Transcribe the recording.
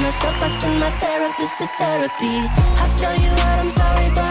messed up, I send my therapist to therapy. I tell you what, I'm sorry, but